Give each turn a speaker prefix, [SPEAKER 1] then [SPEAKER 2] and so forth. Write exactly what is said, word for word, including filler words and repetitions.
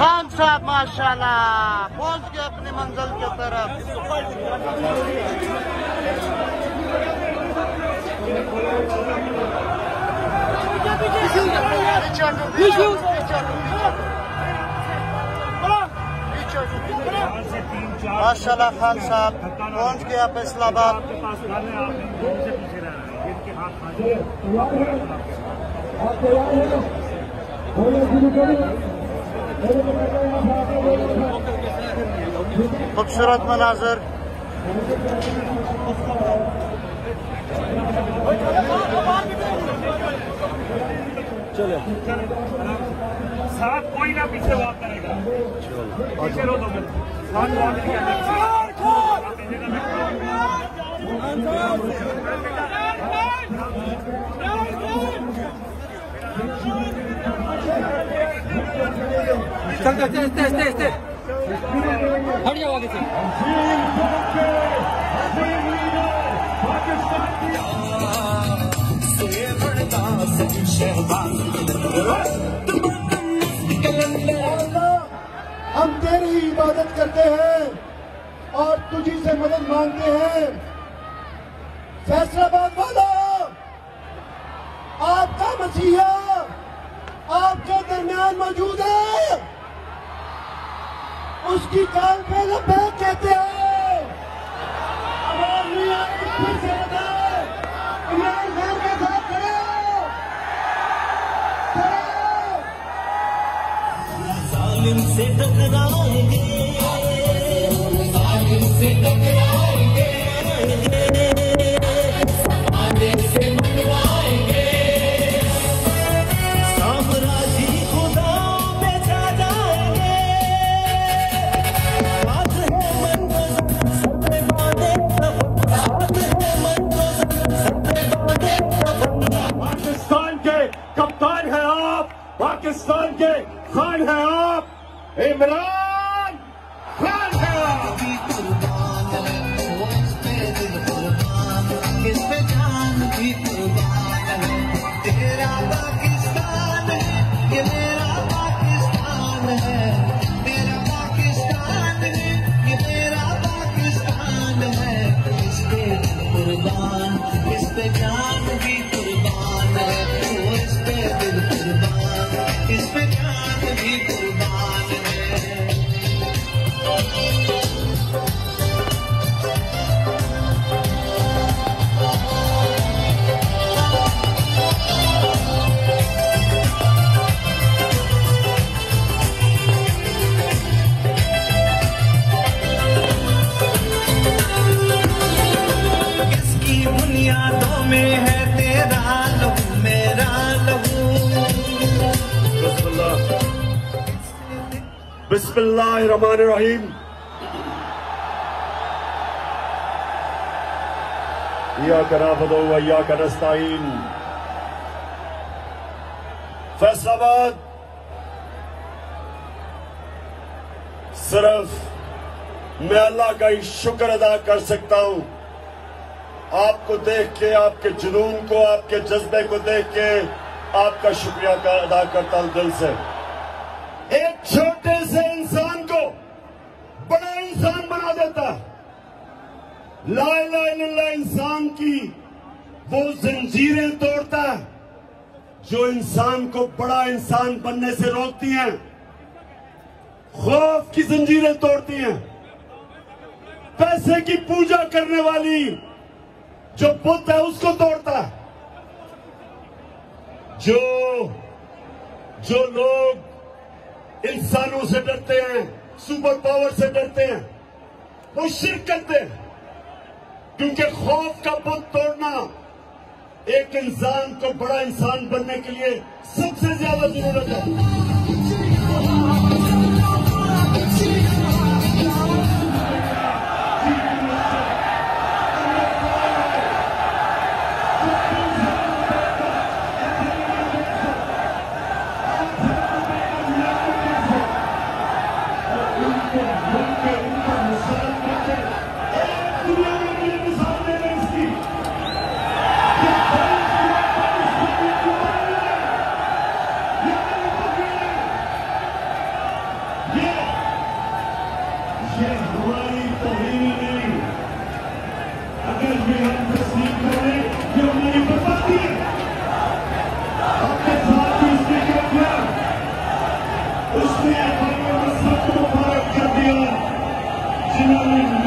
[SPEAKER 1] खान साहब माशाल्लाह पहुंच गए अपनी मंजिल की तरफ। माशाल्लाह खान साहब पहुंच गया फैसलाबाद। खूबसूरत मनाजर।
[SPEAKER 2] चलो साथ कोई ना पीछे वॉक करेगा। पीछे रो दो साथ वॉक किया चल चल चल स्टे स्टे हट जाओ आगे से।
[SPEAKER 3] हम तेरी ही इबादत करते हैं और तुझी से मदद मांगते हैं। फैसलाबाद वाला आपका मसीहा आपके दरमियान मौजूद है। उसकी कान पे लब्बैक कहते हैं। आवाज नहीं आ रही, फिर से बताओ। इमरान खान के साथ खड़े हो,
[SPEAKER 4] जालिम से टकराएंगे, जालिम से टकराएंगे, समाने से मनवाएंगे, साम्राज्य खुदा में जा जाएंगे। हाथ है मन को सर पे बांधे, हाथ है मन को सर पे बांधे।
[SPEAKER 2] पाकिस्तान के कप्तान हैं आप, पाकिस्तान के खान हैं आप, इमरान खान है आप।
[SPEAKER 4] इस पे जान भी कुर्बान है। तेरा पाकिस्तान है, ये मेरा पाकिस्तान है। मेरा पाकिस्तान है, ये मेरा पाकिस्तान है। इस पे कुर्बान, इस पे जान भी कुर्बान है। वो इस पे दिल कुर्बान, इस पे जान भी कुर्बान है। किसकी बुनियादों में है तेरा लहू मेरा लहू।
[SPEAKER 2] बिस्मिल्लाहिर्रहमानिर्रहीम। इय्याका नअबुदु व इय्याका नस्तईन। फैसलाबाद सिर्फ मैं अल्लाह का ही शुक्र अदा कर सकता हूं। आपको देख के, आपके जुनून को, आपके जज्बे को देख के आपका शुक्रिया अदा करता हूं दिल से। एक छोटे से इंसान को बड़ा इंसान बना देता है। ला इलाहा इल्लल्लाह इंसान की वो जंजीरें तोड़ता है जो इंसान को बड़ा इंसान बनने से रोकती हैं। खौफ की जंजीरें तोड़ती हैं। पैसे की पूजा करने वाली जो बुत है उसको तोड़ता है। जो जो लोग इंसानों से डरते हैं, सुपर पावर से डरते हैं, वो शिर्क करते हैं। क्योंकि खौफ का बुत तोड़ना एक इंसान को बड़ा इंसान बनने के लिए सबसे ज्यादा जरूरत है।
[SPEAKER 3] जिन्होंने